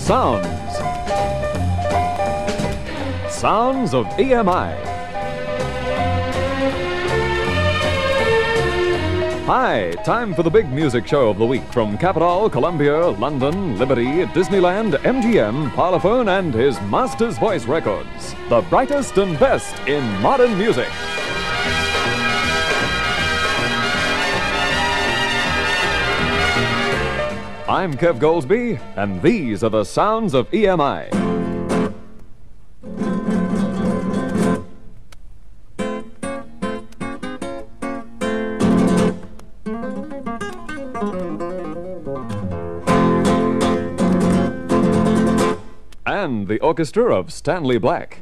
Sounds. Sounds of EMI. Hi, time for the big music show of the week from Capitol, Columbia, London, Liberty, Disneyland, MGM, Parlophone, and his Master's Voice Records. The brightest and best in modern music. I'm Kev Golsby, and these are the sounds of EMI. And the orchestra of Stanley Black.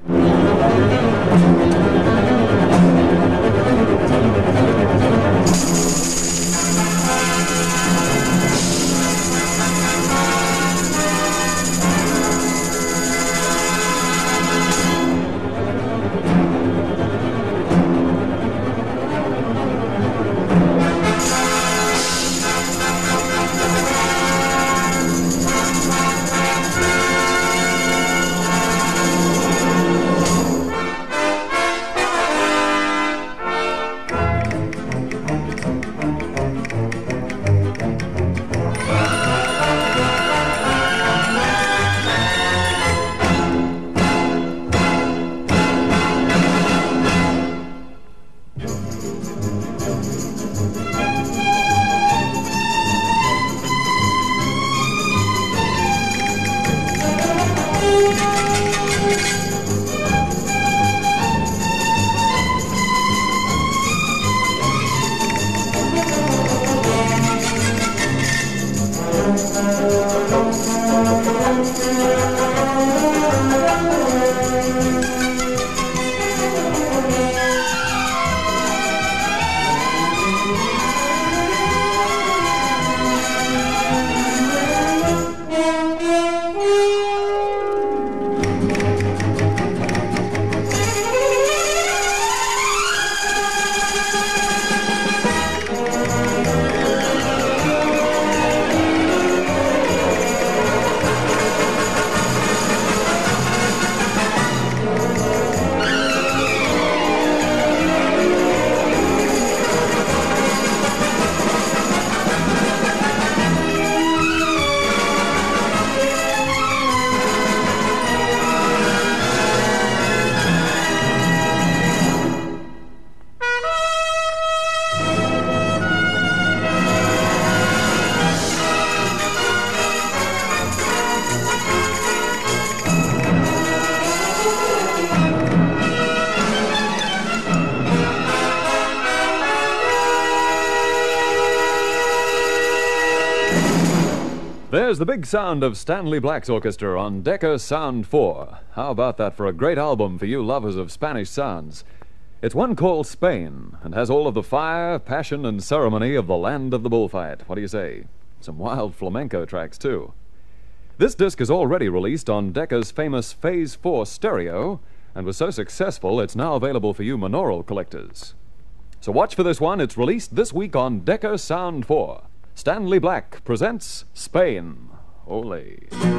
There's the big sound of Stanley Black's orchestra on Decca Sound 4. How about that for a great album for you lovers of Spanish sounds? It's one called Spain, and has all of the fire, passion, and ceremony of the land of the bullfight. What do you say? Some wild flamenco tracks, too. This disc is already released on Decca's famous Phase 4 stereo, and was so successful it's now available for you monaural collectors. So watch for this one. It's released this week on Decca Sound 4. Stanley Black presents Spain. Ole.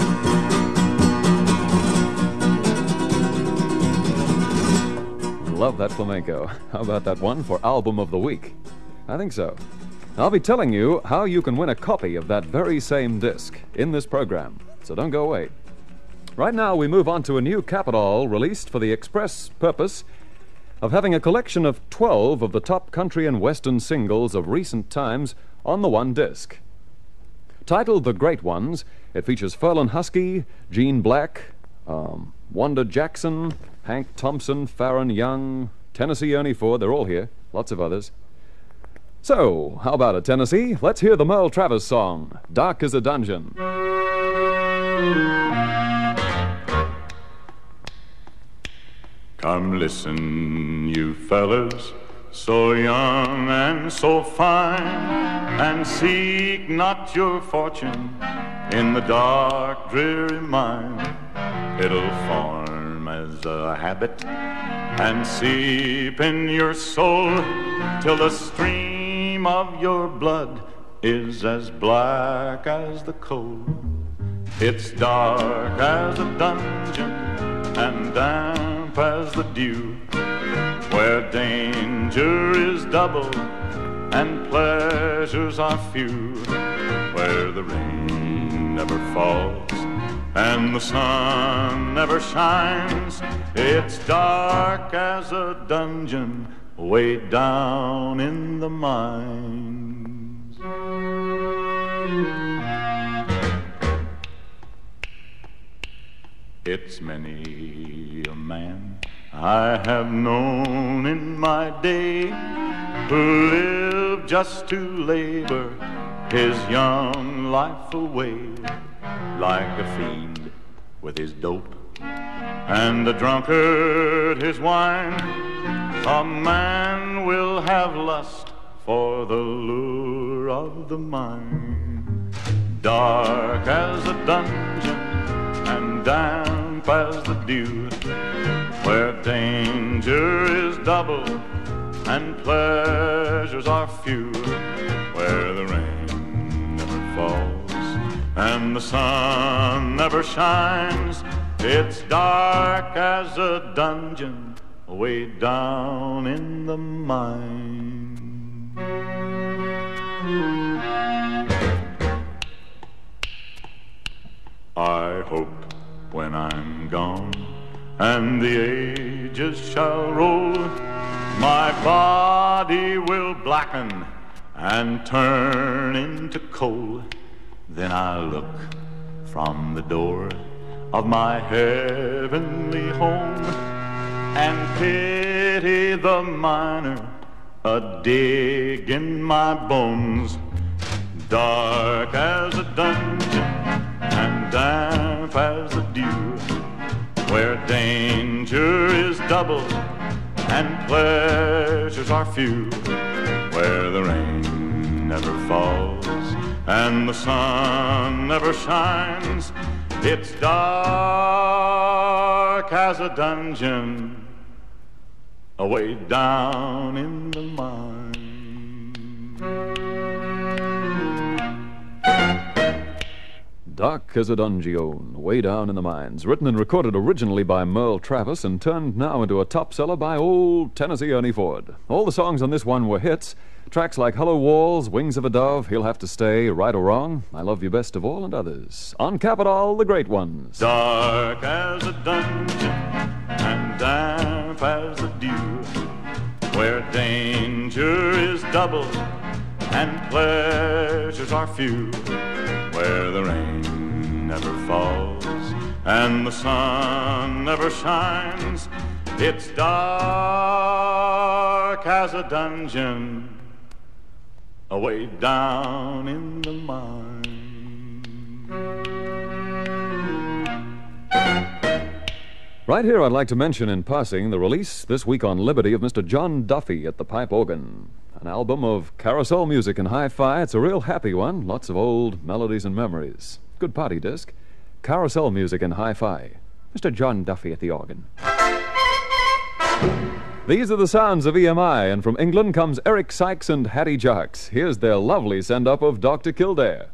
Love that flamenco. How about that one for Album of the Week? I think so. I'll be telling you how you can win a copy of that very same disc in this program, so don't go away. Right now we move on to a new Capitol released for the express purpose of having a collection of 12 of the top country and western singles of recent times on the one disc. Titled The Great Ones, it features Ferlin Husky, Gene Black, Wanda Jackson, Hank Thompson, Farron Young, Tennessee Ernie Ford, they're all here, lots of others. So, how about it, Tennessee? Let's hear the Merle Travis song, Dark as a Dungeon. Come listen, you fellas, so young and so fine, and seek not your fortune in the dark, dreary mine. It'll form as a habit and seep in your soul till the stream of your blood is as black as the coal. It's dark as a dungeon and damp as the dew, where danger is double and pleasures are few, where the rain never falls and the sun never shines. It's dark as a dungeon way down in the mines. It's many a man I have known in my day who lived just to labor his young life away, like a fiend with his dope and a drunkard his wine. A man will have lust for the lure of the mine. Dark as a dungeon and damp as the dew, where danger is double and pleasures are few, where the rain never falls and the sun never shines. It's dark as a dungeon way down in the mine. I hope when I'm gone and the ages shall roll, my body will blacken and turn into coal. Then I'll look from the door of my heavenly home and pity the miner a dig in my bones. Dark as a dungeon and damp as the dew, where danger is double and pleasures are few, where the rain never falls and the sun never shines. It's dark as a dungeon away down in the mine. Dark as a Dungeon, way down in the mines. Written and recorded originally by Merle Travis and turned now into a top seller by old Tennessee Ernie Ford. All the songs on this one were hits. Tracks like Hello Walls, Wings of a Dove, He'll Have to Stay, Right or Wrong, I Love You Best of All, and others. On Capitol, the great ones. Dark as a dungeon and damp as the dew, where danger is double and pleasures are few, where the rain never falls and the sun never shines. It's dark as a dungeon away down in the mine. Right here, I'd like to mention in passing the release this week on Liberty of Mr. John Duffy at the pipe organ. An album of carousel music and hi-fi. It's a real happy one. Lots of old melodies and memories. Good party disc. Carousel music and hi-fi. Mr. John Duffy at the organ. These are the sounds of EMI, and from England comes Eric Sykes and Hattie Jocks. Here's their lovely send-up of Dr. Kildare.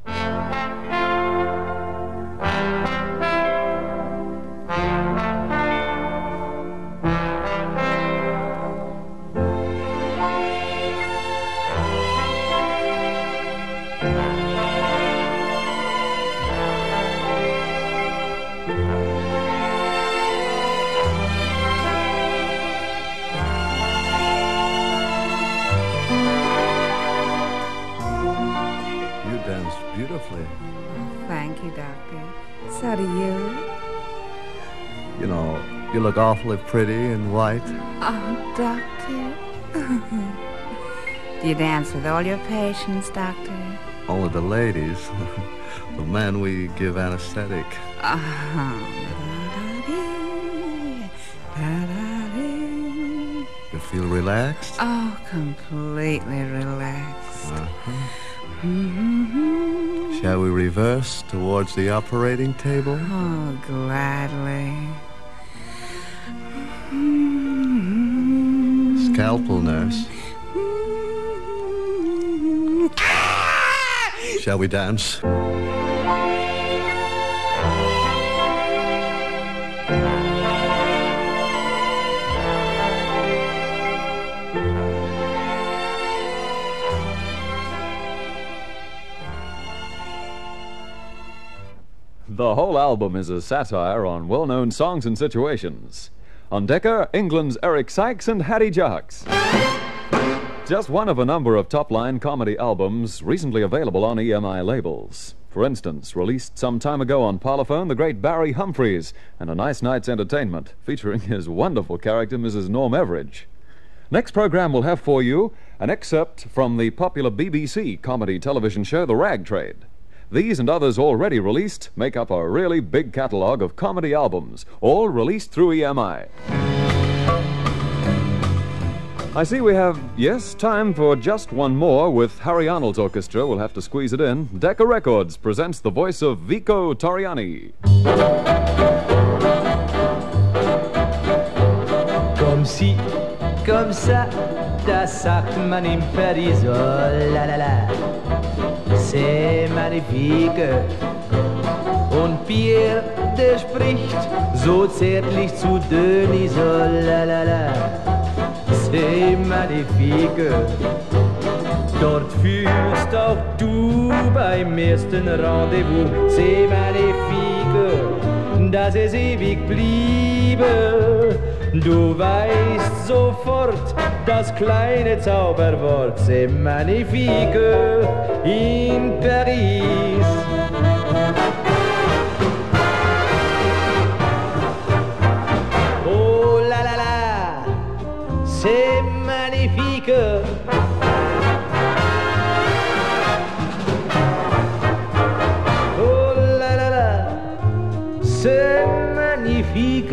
Beautifully. Thank you, Doctor. So do you. You know, you look awfully pretty in white. Oh, Doctor. Do you dance with all your patients, Doctor? Only the ladies. The men we give anesthetic. You feel relaxed? Oh, completely relaxed. Shall we reverse towards the operating table? Oh, gladly. Scalpel, nurse. Shall we dance? The whole album is a satire on well-known songs and situations. On Decca, England's Eric Sykes and Hattie Jocks. Just one of a number of top-line comedy albums recently available on EMI labels. For instance, released some time ago on Parlophone, the great Barry Humphries and A Nice Night's Entertainment, featuring his wonderful character, Mrs. Norm Everidge. Next program will have for you an excerpt from the popular BBC comedy television show The Rag Trade. These and others already released make up a really big catalog of comedy albums, all released through EMI. I see we have, yes, time for just one more with Harry Arnold's orchestra. We'll have to squeeze it in. Decca Records presents the voice of Vico Torriani. Comme si, comme ça, das sagt man im Paris, oh la la la, c'est magnifique. Und Pierre, der spricht so zärtlich zu Denis, oh la la la, c'est magnifique. Dort fühlst auch du beim ersten Rendezvous, c'est magnifique, dass es ewig bliebe. Du weißt sofort das kleine Zauberwort, c'est magnifique in Paris. Oh la la la, c'est magnifique. Oh la la la, c'est magnifique.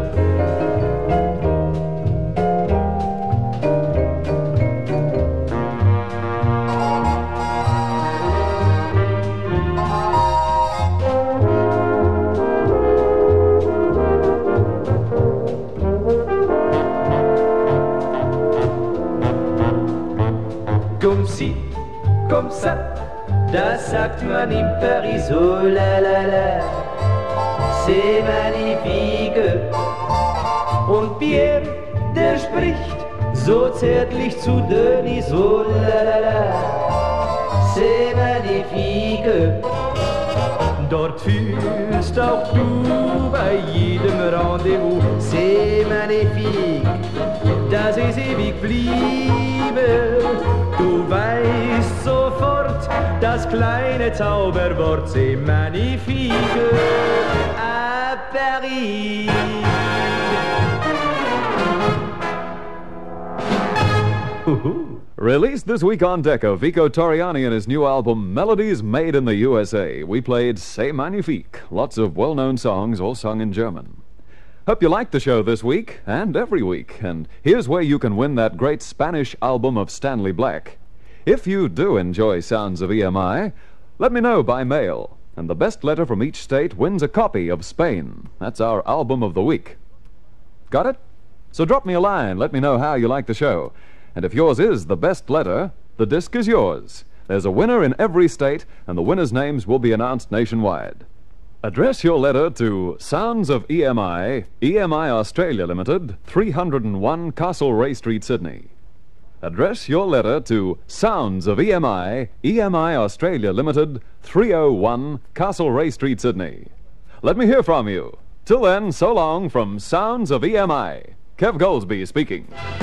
Comme si, comme ça, das sagt man in Paris, oh la la la, c'est magnifique. Und Pierre, der spricht so zärtlich zu Denis, oh la la la, c'est magnifique. Dort fühlst auch du bei jedem Rendezvous, c'est magnifique, dass es ewig bliebe. Du weißt sofort das kleine Zauberwort, c'est magnifique à Paris. Released this week on Decca, Vico Torriani and his new album, Melodies Made in the USA. We played C'est Magnifique, lots of well-known songs, all sung in German. Hope you liked the show this week, and every week. And here's where you can win that great Spanish album of Stanley Black. If you do enjoy Sounds of EMI, let me know by mail. And the best letter from each state wins a copy of Spain. That's our album of the week. Got it? So drop me a line, let me know how you like the show. And if yours is the best letter, the disc is yours. There's a winner in every state, and the winners' names will be announced nationwide. Address your letter to Sounds of EMI, EMI Australia Limited, 301 Castlereagh Street, Sydney. Address your letter to Sounds of EMI, EMI Australia Limited, 301 Castlereagh Street, Sydney. Let me hear from you. Till then, so long from Sounds of EMI. Kev Golsby speaking.